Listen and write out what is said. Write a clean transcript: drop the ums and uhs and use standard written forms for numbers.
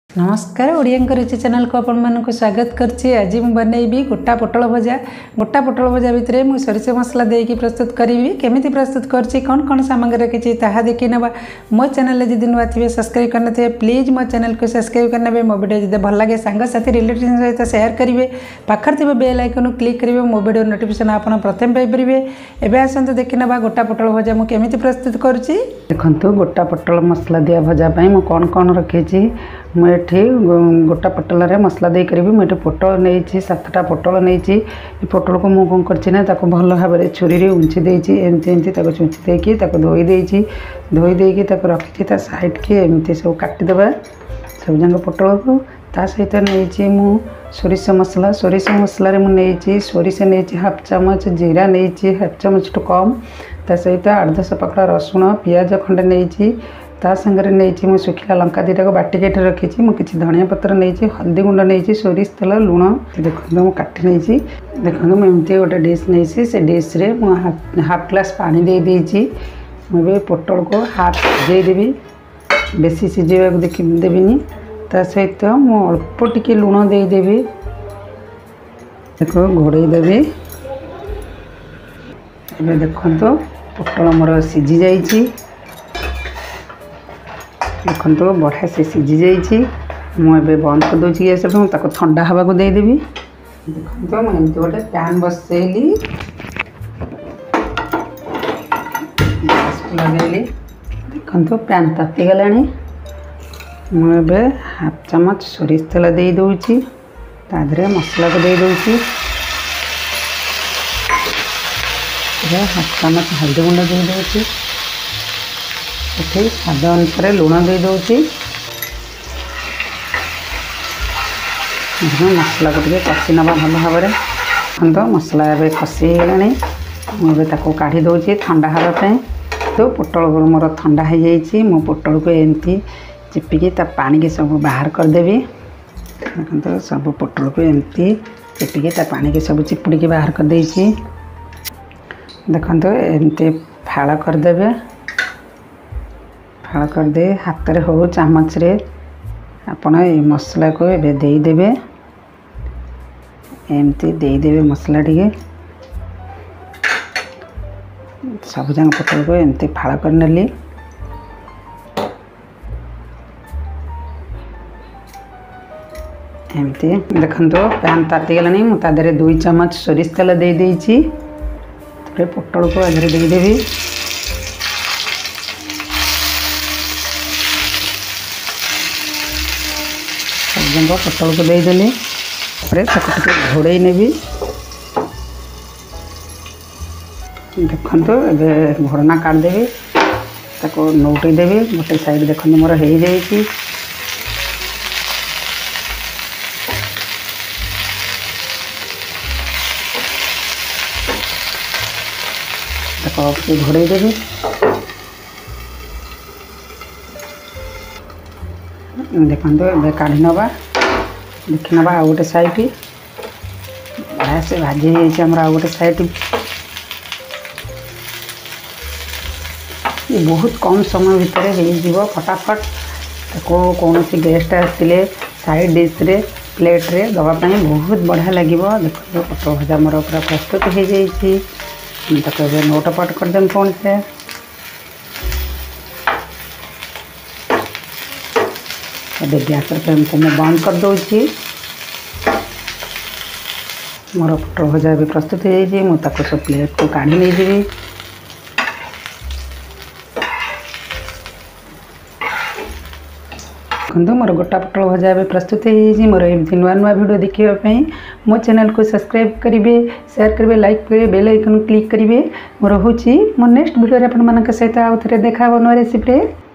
नमस्कार ओडिया रुचि चैनल को आपण मानक स्वागत करछि। आज मु बनैबी गोटा पोटल भजा। गोटा पोटल भजा भितर मु सरिष मसला देकी प्रस्तुत करी। केमिति प्रस्तुत करछि कौन कौन सामग्री रखिछि ताहा देखि नेबा। मो चैनल जदि नुआ थिबे सब्सक्राइब करना थे प्लीज मो चैनल को सब्सक्राइब करना। मो वीडियो जदि भल लागे सांग साथी रिलेटिव सहित शेयर करिवे। पाखर थिबे बेल आइकन क्लिक करिवे। मो वीडियो नोटिफिकेशन आपण प्रथम पाइ परिबे। एबे आसंत देखि नेबा गोटा पोटल भजा मु केमिति प्रस्तुत करछि। देखंतु गोटा पोटल मसला दिया भजा पई मु कौन कौन रखिछि। मुझे गोटा पोटल मसला दे करी मुझे पोटल नहीं 7टा पोटल नहीं। पोटल को मुझे कौन कर भल भाव में छुरी उंची देती एमती चुंची देकी धोई देकी रखी साइड की एमती सब काटिदेबा सब जंग पोटल को ता सहित नहीं मु सोरिष मसला मुझे सोरिष नहीं हाफ चामच जीरा नहीं हाफ चामच टू कम ता सहित 8-10 पकड़ा रसुण पियाज खंडे नहीं ता संगे नहीं मु सुखिला लंका दीटा को बाटिक रखी किसी धनिया पत्र नहीं हल्दी गुंड नहीं सोरिष तेल लुण देखो मुझे काटी नहीं देखो मुझे गोटे डिश नहीं से डिश रे मु हाफ ग्लास पानी दे देती। मुझे पोटल को हाफ सिझेदेवी बेसी सिझेवा देविनी ता सहित मु अल्प टिके लुण देदेवी देखो घोड़ेदेवी। एबे देखो पोटल मोर सिझी जाइए देखो बढ़िया से सिझी जाइए। मुझे बंद कर दूसरी गैस ठंडा हवा को देदेवी। देखो मुझे गोटे पैन बसैली लगेली देखो पैन तातीगला मुझे हाफ चामच सोरिष तेल दे दूची तादरे मसला को दे दूची हाफ चामच हल्दी गुंड दे दूची ये स्वाद अनुसार लुण दे दूची मसला को कषि नवा भल भाव में तो मसला ए कषिगला मुझे काढ़ी दूची ठंडा हाँपाई। तो पोटल मोर ठंडा हो जाइए मो पोटल को एमती चिपिकी ता पानी के सब बाहर करदेवी। देखो सब पोटल को एमती चिपिकी ता पानी के सब चिपुड़ी बाहर कर देइछि। देखो एमती फाड़ करदे फाड़ कर दे हाथ रे हो चामच रे आपण ये मसला को एबे देदेवे एमती देदेवे मसला टिके सब जंग पोटल को एमती फाड़ कर नेली। एमती देखो पैन तातीगला मुझे 2 चम्मच सोरिष तेल दे देइछि। पोटल को आधे देदेवी सब जंग पोटल को देदेली घोड़े नेबी। देखो ए घोड़ना काटदेवी नौटे देवी गोटे साइड देखो मोर हो जाइए। देखो घोड़े देवी देखो ए काढ़ी नवा देखी नवा आ गोटे साइड बढ़िया से भाजी जाइए आ गोटे साइड। ये बहुत कम समय भितर हो फटाफट कौन सी गेस्ट आसते साइड डिश रे प्लेट रे दवापाई बहुत बढ़िया लगे। देखो पोटल भजा मोर पूरा प्रस्तुत हो जाइए। नोट पट करदेम कौन से गैस फ्लेम को मैं बंद कर दूची। मोर पोटल भजा भी प्रस्तुत हो जाइए। मुझे सब प्लेट को काढ़ी नहीं देवी। देखो मोर गोटा पोटल भजा भी प्रस्तुत हो मोर एमती नुआ नुआ वीडियो देखापी मो चैनल को सब्सक्राइब करेंगे शेयर करेंगे लाइक करेंगे बेल आइकन क्लिक करेंगे। मोर हूँ मो नेक्स्ट वीडियो आपण मान सहित आउ थे देखा नुआ रेसिपी।